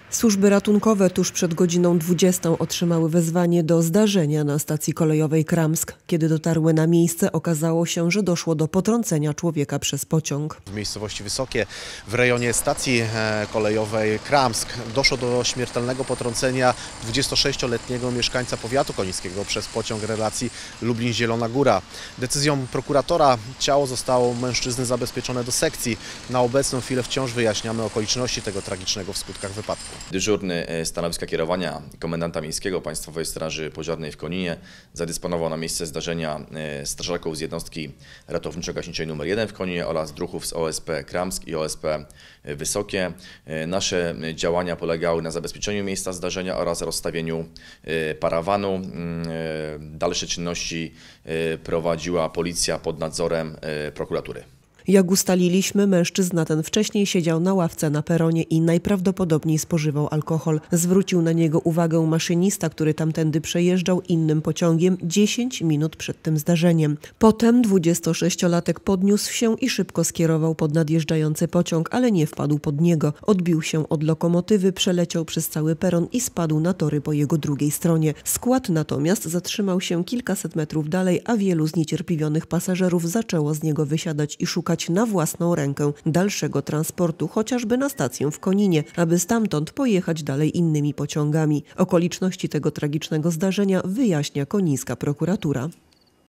Służby ratunkowe tuż przed godziną 20 otrzymały wezwanie do zdarzenia na stacji kolejowej Kramsk. Kiedy dotarły na miejsce, okazało się, że doszło do potrącenia człowieka przez pociąg. W miejscowości Wysokie, w rejonie stacji kolejowej Kramsk, doszło do śmiertelnego potrącenia 26-letniego mieszkańca powiatu konińskiego przez pociąg relacji Lublin-Zielona Góra. Decyzją prokuratora ciało zostało mężczyzny zabezpieczone do sekcji. Na obecną chwilę wciąż wyjaśniamy okoliczności tego tragicznego w skutkach wypadku. Dyżurny stanowiska kierowania komendanta miejskiego Państwowej Straży Pożarnej w Koninie zadysponował na miejsce zdarzenia strażaków z jednostki ratowniczo-gaśniczej nr 1 w Koninie oraz druhów z OSP Kramsk i OSP Wysokie. Nasze działania polegały na zabezpieczeniu miejsca zdarzenia oraz rozstawieniu parawanu. Dalsze czynności prowadziła policja pod nadzorem prokuratury. Jak ustaliliśmy, mężczyzna ten wcześniej siedział na ławce na peronie i najprawdopodobniej spożywał alkohol. Zwrócił na niego uwagę maszynista, który tamtędy przejeżdżał innym pociągiem 10 minut przed tym zdarzeniem. Potem 26-latek podniósł się i szybko skierował pod nadjeżdżający pociąg, ale nie wpadł pod niego. Odbił się od lokomotywy, przeleciał przez cały peron i spadł na tory po jego drugiej stronie. Skład natomiast zatrzymał się kilkaset metrów dalej, a wielu zniecierpliwionych pasażerów zaczęło z niego wysiadać i szukać na własną rękę dalszego transportu, chociażby na stację w Koninie, aby stamtąd pojechać dalej innymi pociągami. Okoliczności tego tragicznego zdarzenia wyjaśnia konińska prokuratura.